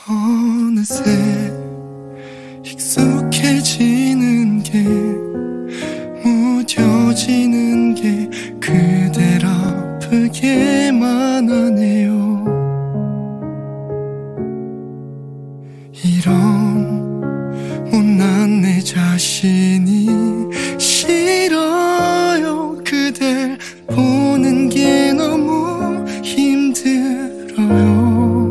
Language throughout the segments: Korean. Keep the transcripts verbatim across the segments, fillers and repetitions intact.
어느새 익숙해지는 게 무뎌지는 게 그댈 아프게만 하네요. 이런 못난 내 자신이 싫어요. 그댈 보는 게 너무 힘들어요.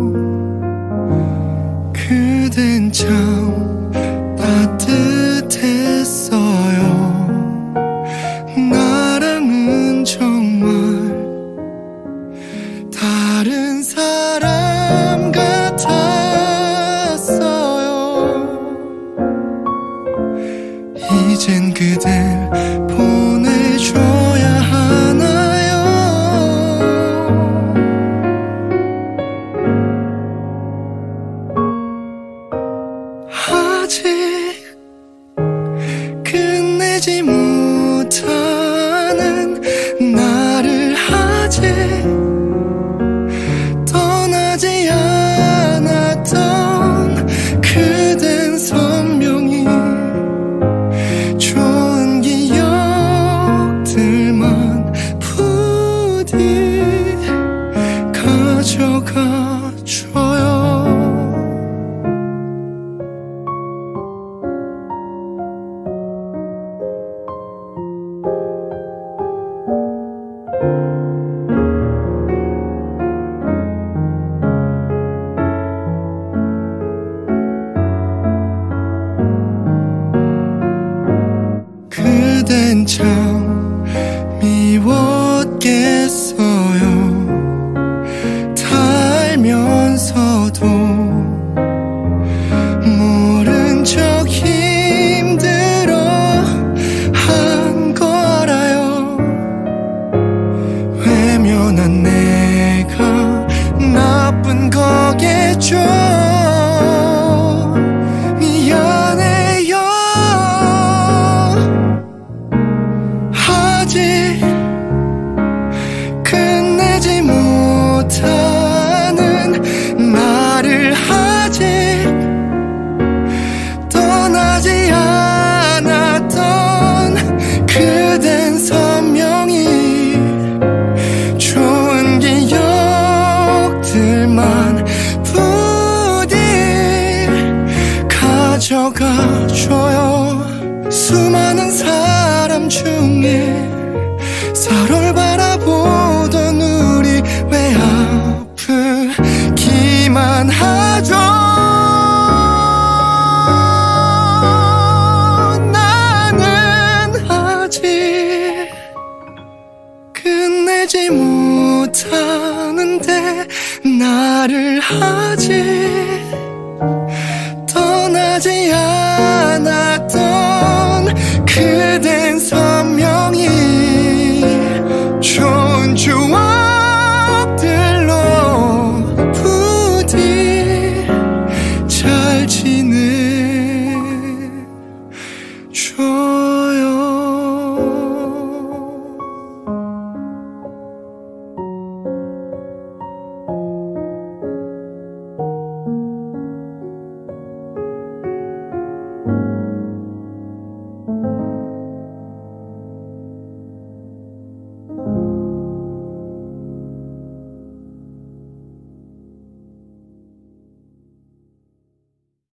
그댄 참 따뜻했어요. 나랑은 정말 다른 사람 같았어요. 이젠 그댈 보내줘야 하나요? 아직 끝내지 못하는 나를 아직 떠나지 않았던 그댄 선명히 좋은 기억들만 부디 가져가줘요. 그댄 참 미웠겠어요. 다 알면서도 모른 척 힘들어 한 거 알아요. 외면한 내가 나쁜 거겠죠. 미안해요. 아직 끝내지 못하는 나를 아직 떠나지 않았던 그댄 선명히 좋은 기억들만 부디 가져가줘요. 수많은 사람 중에 서로를 바라보던 우리 왜 아프기만 하죠? 나는 아직 끝내지 못하는데 나를 아직 떠나지 않았던 그댄 선명히 좋은 추억